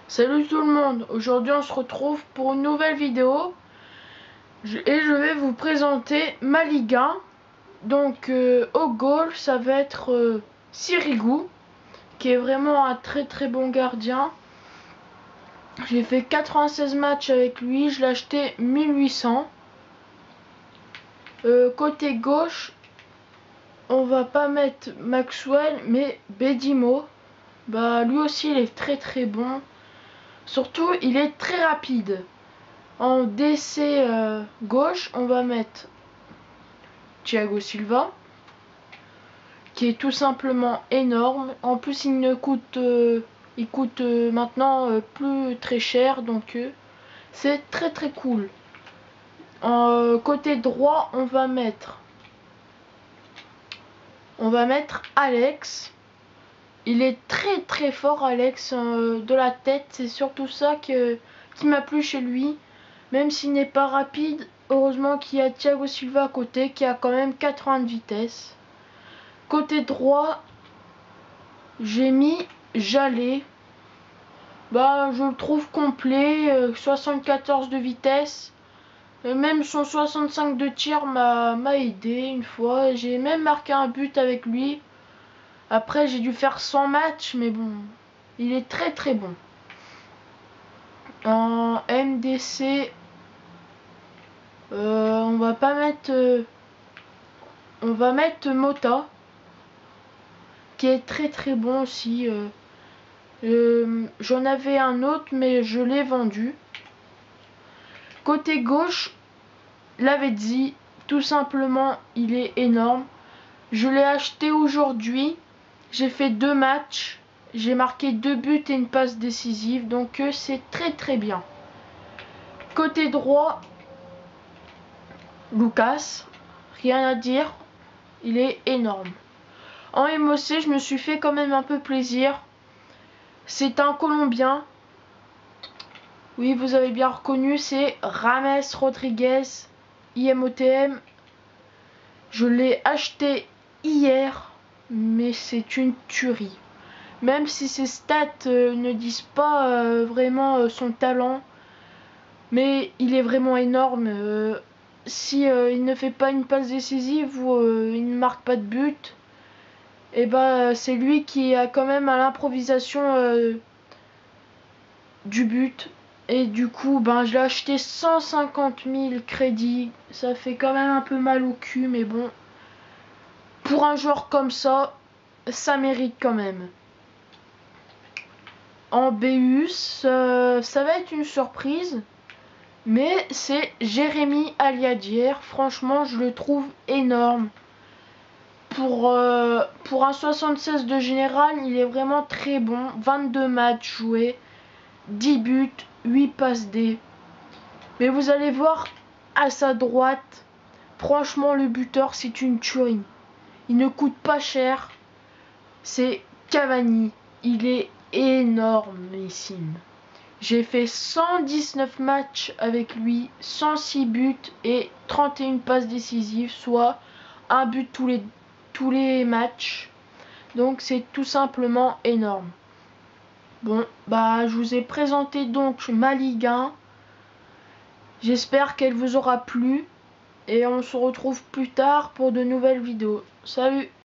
Salut tout le monde, aujourd'hui on se retrouve pour une nouvelle vidéo et je vais vous présenter ma Ligue 1. Donc au goal ça va être Sirigu qui est vraiment un très bon gardien. J'ai fait 96 matchs avec lui, je l'ai acheté 1800. Côté gauche on va pas mettre Maxwell mais Bedimo. Lui aussi il est très bon. Surtout il est très rapide. En DC gauche, on va mettre Thiago Silva, qui est tout simplement énorme. En plus, il coûte maintenant plus très cher, donc c'est très cool. Côté droit, on va mettre Alex. Il est très fort, Alex, de la tête. C'est surtout ça qui m'a plu chez lui. Même s'il n'est pas rapide, heureusement qu'il y a Thiago Silva à côté qui a quand même 80 de vitesse. Côté droit, j'ai mis Jallet. Je le trouve complet, 74 de vitesse. Même son 65 de tir m'a aidé une fois. J'ai même marqué un but avec lui. Après j'ai dû faire 100 matchs, mais bon, il est très bon. En MDC, on va mettre Mota, qui est très bon aussi. J'en avais un autre, mais je l'ai vendu. Côté gauche, Lavezzi, tout simplement, il est énorme. Je l'ai acheté aujourd'hui. J'ai fait 2 matchs. J'ai marqué 2 buts et une passe décisive. Donc c'est très bien. Côté droit, Lucas, rien à dire. Il est énorme. En MOC, je me suis fait quand même un peu plaisir. C'est un Colombien. Oui, vous avez bien reconnu, c'est Rames Rodriguez, IMOTM. Je l'ai acheté hier, mais c'est une tuerie. Même si ses stats ne disent pas vraiment son talent, mais il est vraiment énorme. Si il ne fait pas une passe décisive ou il ne marque pas de but, et c'est lui qui a quand même à l'improvisation du but. Et du coup, je l'ai acheté 150 000 crédits. Ça fait quand même un peu mal au cul, mais bon. Pour un joueur comme ça mérite quand même. En BUS, ça va être une surprise. Mais c'est Jérémy Aliadier. Franchement, je le trouve énorme. Pour un 76 de général, il est vraiment très bon. 22 matchs joués, 10 buts, 8 passes D. Mais vous allez voir à sa droite, franchement le buteur c'est une tuerie. Il ne coûte pas cher. C'est Cavani. Il est énormissime. J'ai fait 119 matchs avec lui, 106 buts et 31 passes décisives, soit un but tous les matchs. Donc c'est tout simplement énorme. Bon, je vous ai présenté donc ma Ligue 1. J'espère qu'elle vous aura plu et on se retrouve plus tard pour de nouvelles vidéos. Salut!